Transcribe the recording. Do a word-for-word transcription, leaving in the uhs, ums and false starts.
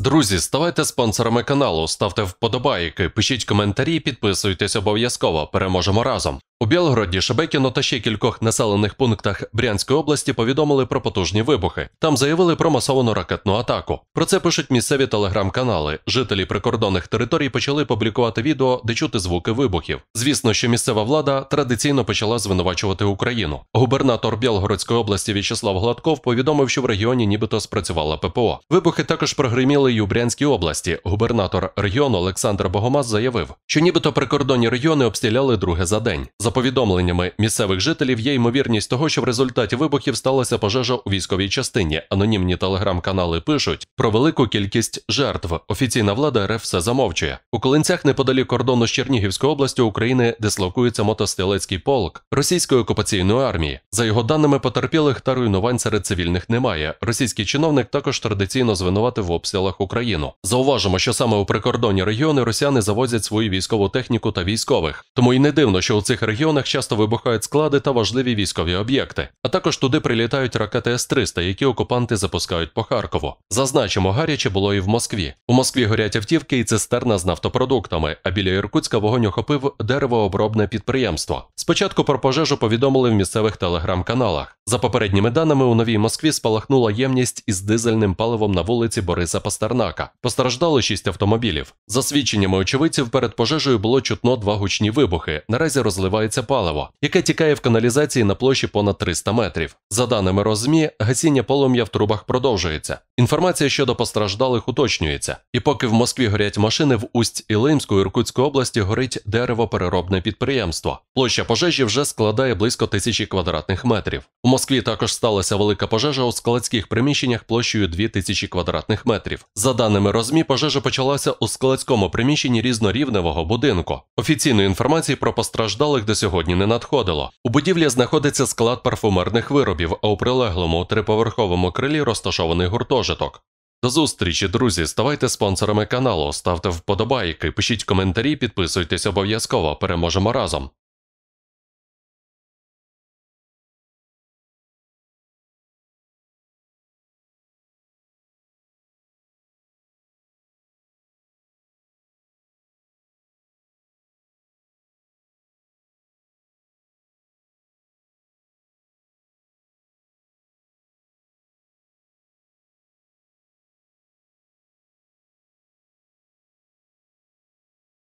Друзі, ставайте спонсорами каналу, ставте вподобайки, пишіть коментарі, підписуйтесь обов'язково, переможемо разом. У Білгороді, Шебекіно та ще кількох населених пунктах Брянської області повідомили про потужні вибухи. Там заявили про масовану ракетну атаку. Про це пишуть місцеві телеграм-канали. Жителі прикордонних територій почали публікувати відео, де чути звуки вибухів. Звісно, що місцева влада традиційно почала звинувачувати Україну. Губернатор Білгородської області В'ячеслав Гладков повідомив, що в регіоні нібито спрацювала ППО. Вибухи також прогриміли й у Брянській області. Губернатор регіону Олександр Богомаз заявив, що нібито прикордонні регіони обстріляли друге за день. За повідомленнями місцевих жителів, є ймовірність того, що в результаті вибухів сталася пожежа у військовій частині. Анонімні телеграм-канали пишуть про велику кількість жертв. Офіційна влада РФ все замовчує. У Колинцях, неподалік кордону з Чернігівською областю України, дислокується мотострілецький полк російської окупаційної армії. За його даними, потерпілих та руйнувань серед цивільних немає. Російський чиновник також традиційно звинуватив в обстрілах Україну. Зауважимо, що саме у прикордонні регіони росіяни завозять свою військову техніку та військових. Тому і не дивно, що у цих регіонах В регіонах часто вибухають склади та важливі військові об'єкти. А також туди прилітають ракети С триста, які окупанти запускають по Харкову. Зазначимо, гаряче було і в Москві. У Москві горять автівки і цистерна з нафтопродуктами, а біля Іркутська вогонь охопив деревообробне підприємство. Спочатку про пожежу повідомили в місцевих телеграм-каналах. За попередніми даними, у Новій Москві спалахнула ємність із дизельним паливом на вулиці Бориса Пастернака. Постраждали шість автомобілів. За свідченнями очевидців, перед пожежею було чутно два гучні вибухи. Наразі розливається паливо, яке тікає в каналізації на площі понад триста метрів. За даними Розмі, гасіння полум'я в трубах продовжується. Інформація щодо постраждалих уточнюється. І поки в Москві горять машини, в Усть-Ілимську Іркутської області горить деревопереробне підприємство. Площа пожежі вже складає близько тисячі квадратних метрів. У Москві також сталася велика пожежа у складських приміщеннях площею дві тисячі квадратних метрів. За даними Розмі, пожежа почалася у складському приміщенні різнорівневого будинку. Офіційної інформації про постраждалих до сьогодні не надходило. У будівлі знаходиться склад парфумерних виробів, а у прилеглому триповерховому крилі розташований гуртожиток. До зустрічі, друзі! Ставайте спонсорами каналу, ставте вподобайки, пишіть коментарі, підписуйтесь обов'язково, переможемо разом!